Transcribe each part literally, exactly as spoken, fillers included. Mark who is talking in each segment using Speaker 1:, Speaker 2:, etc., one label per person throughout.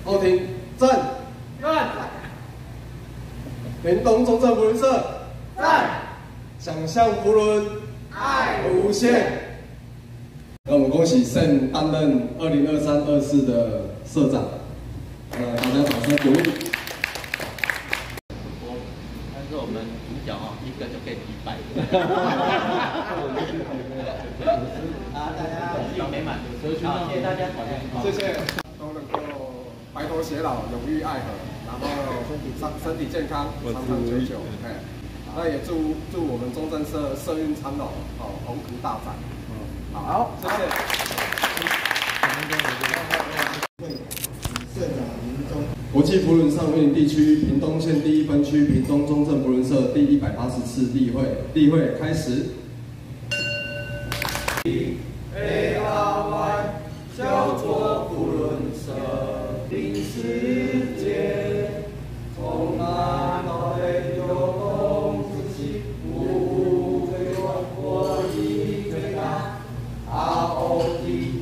Speaker 1: 后庭站。
Speaker 2: 站。
Speaker 1: 屏东中正福伦社。
Speaker 2: 站。
Speaker 1: 想象福伦，爱无限。那我们恭喜盛担任二零二三二四的社长，呃，大家掌声鼓励。
Speaker 3: 但是我们主角啊，一个就可以击败。啊，大家希望美满，好，谢谢大家，
Speaker 1: 谢谢，都能够白头偕老，永浴爱河，然后身身体健康，长长久久。哎，那也祝祝我们中正社社运昌隆，哦，宏图大展。好，谢谢。
Speaker 4: 社长林中。
Speaker 1: 国际福伦上运地区屏东县第一分区屏东中正福伦社第一百八十次例会，例会开始。
Speaker 2: A R Y 小作福伦社林世界，从南到北有东自西，无最远国力最大 ，R O D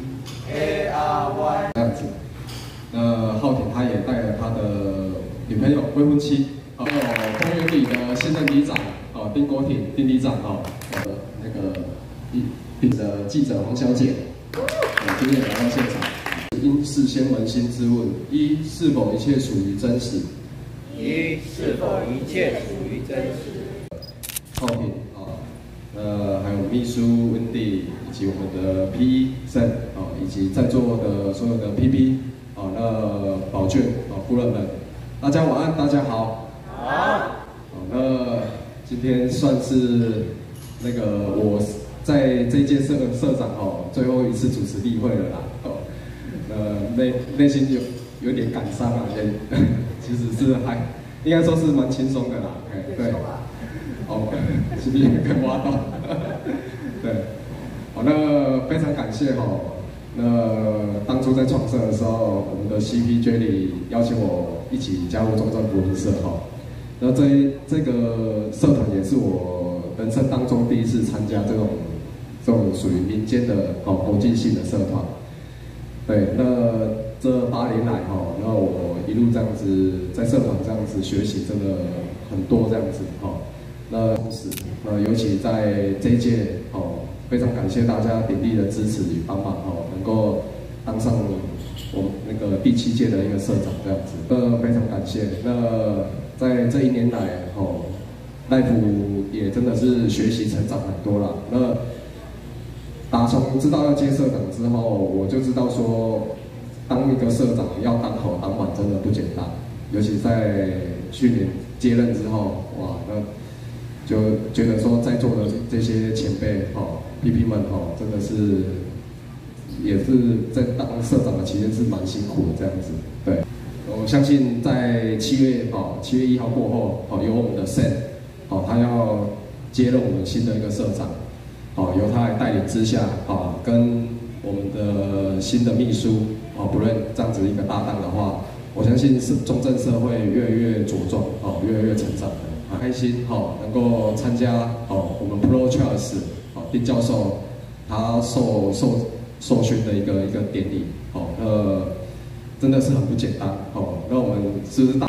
Speaker 2: A R Y。
Speaker 1: 这样子，那浩廷他也带了他的女朋友、未婚妻，还有公园里的现任里长，哦，丁国挺丁里长哦，呃，那个一。的记者黄小姐，今天也来到现场。应事先扪心自问：一、是否一切属于真实？
Speaker 2: 一、是否一切属于真实？
Speaker 1: 浩廷啊，呃，还有秘书 Wendy 以及我们的 P E Sam 啊，以及在座的所有的 P P 啊，那宝卷啊，夫人们，大家晚安，大家好。
Speaker 2: 好。
Speaker 1: 好，那今天算是那个我。在这一届社社长哦，最后一次主持例会了啦，哦，呃内内心有有点感伤啊，也其实是还应该说是蛮轻松的啦，哎对，哦，是不是可以挖到？对，好，那非常感谢哈、哦，那当初在创社的时候，我们的 C P Jelly 邀请我一起加入中正福伦社哈，那这这个社团也是我人生当中第一次参加这种。这种属于民间的哦国际性的社团，对，那这八年来哈、哦，那我一路这样子在社团这样子学习，真的很多这样子哈、哦。那同时，那尤其在这一届哦，非常感谢大家鼎力的支持与帮忙哦，能够当上我那个第七届的一个社长这样子，呃，非常感谢。那在这一年来哦，赖普也真的是学习成长很多了。那打从知道要接社长之后，我就知道说，当一个社长要当好当满真的不简单。尤其在去年接任之后，哇，那就觉得说在座的这些前辈哦、P P 们哦，真的是也是在当社长的期间是蛮辛苦的这样子。对，我相信在七月哦，七月一号过后哦，由我们的 Sam 哦，他要接任我们新的一个社长。好，由他来带领之下，啊，跟我们的新的秘书，啊，不论这样子一个搭档的话，我相信是中正社会越来越茁壮，哦，越来越成长的，很开心，哦，能够参加，哦，我们 Pro Charles， 哦，丁教授他受受受勋的一个一个典礼，哦，那真的是很不简单，哦，那我们是不是大？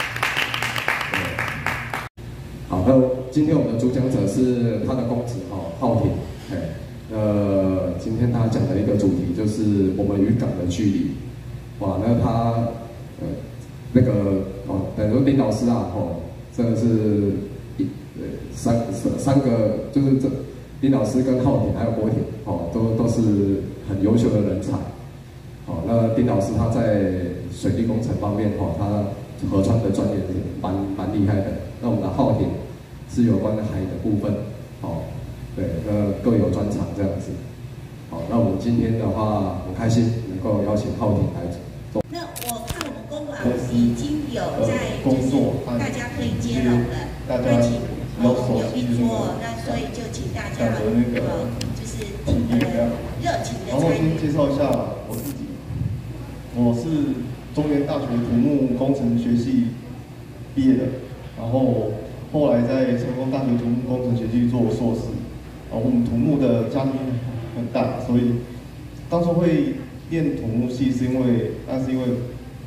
Speaker 1: 好，那今天我们的主讲者是他的公子哦，浩廷，哎，呃，今天他讲的一个主题就是我们与港的距离，哇，那他呃那个哦，等于说林老师啊，哦，真的是一呃三三三个，就是这林老师跟浩廷还有郭廷，哦，都都是很优秀的人才，哦，那丁老师他在水利工程方面，哦，他河川的专业是蛮蛮厉害的。那我们的浩廷是有关海的部分，哦，对，那各有专长这样子。好，那我们今天的话很开心能够邀请浩廷来做。
Speaker 5: 那我看我们公网已经有在就是大家可以接龙了，那请我们有一桌，那所以就请大家呃就是呃热情的参与。
Speaker 4: 然后先介绍一下我自己，我是中原大学土木工程学系毕业的，然后后来在成功大学土木工程学系做硕士。然后我们土木的家庭很大，所以当初会念土木系是因为，那是因为爸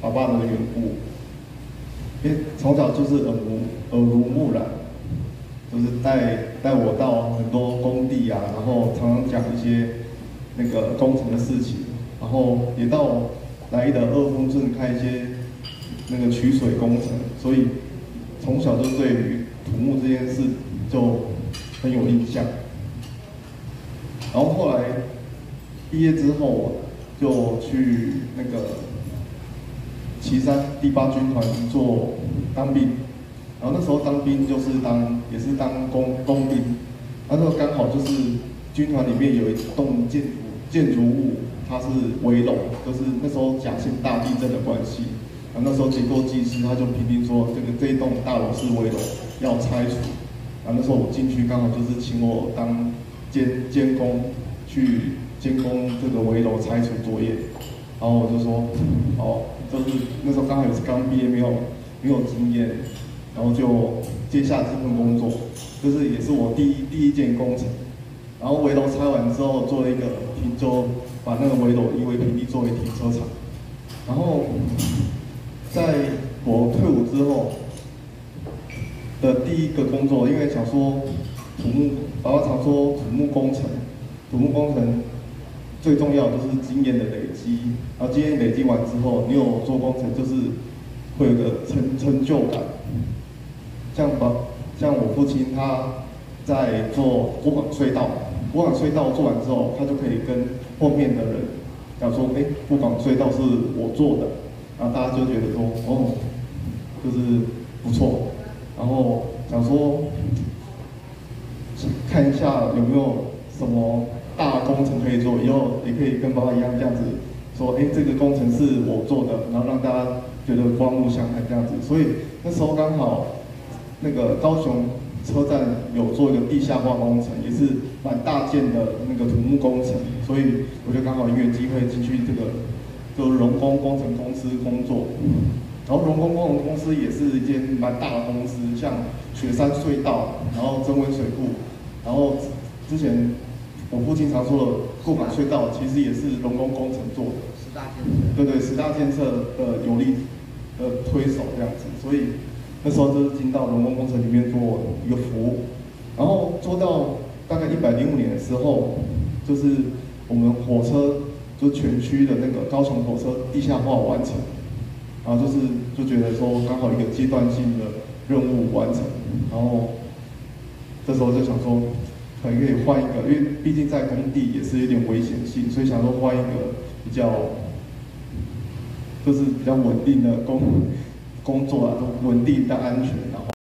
Speaker 4: 爸爸的缘故，因为从小就是耳濡耳濡目染，就是带带我到很多工地啊，然后常常讲一些那个工程的事情，然后也到来的二峰镇看一些那个取水工程，所以从小就对于土木这件事就很有印象。然后后来毕业之后，就去那个旗山第八军团做当兵，然后那时候当兵就是当也是当工工兵，那时候刚好就是军团里面有一栋建筑建筑物，它是围楼，就是那时候甲线大地震的关系，然后那时候结构技师他就评定说这个这一栋大楼是围楼要拆除，然后那时候我进去刚好就是请我当监监工去监工这个围楼拆除作业，然后我就说哦，就是那时候刚好也是刚毕业，没有没有经验，然后就接下这份工作，就是也是我第一第一件工程。然后围楼拆完之后，做了一个停，就把那个围楼夷为平地作为停车场。然后在我退伍之后的第一个工作，因为想说土木，爸爸常说土木工程，土木工程最重要的就是经验的累积。然后经验累积完之后，你有做工程，就是会有个成成就感。像爸，像我父亲他在做国管隧道。国管隧道做完之后，他就可以跟后面的人讲说：“哎，国管隧道是我做的。”然后大家就觉得说：“哦，就是不错。”然后想说看一下有没有什么大工程可以做，以后也可以跟爸爸一样这样子说：“哎，这个工程是我做的。”然后让大家觉得刮目相看这样子。所以那时候刚好那个高雄车站有做一个地下化工程，也是蛮大件的那个土木工程，所以我就刚好因缘机会进去这个就荣工工程公司工作。然后荣工工程公司也是一间蛮大的公司，像雪山隧道，然后增温水库，然后之前我父亲常说的过港隧道，其实也是荣工工程做的。
Speaker 3: 十大建设。对
Speaker 4: 对对，十大建设的有力的推手这样子，所以那时候就是进到荣工工程里面做一个服务，然后做到大概一百零五年的时候，就是我们火车就全区的那个高雄火车地下化完成，然后就是就觉得说刚好一个阶段性的任务完成，然后这时候就想说可能可以换一个，因为毕竟在工地也是有点危险性，所以想说换一个比较就是比较稳定的工工作啊，都稳定但安全，然后。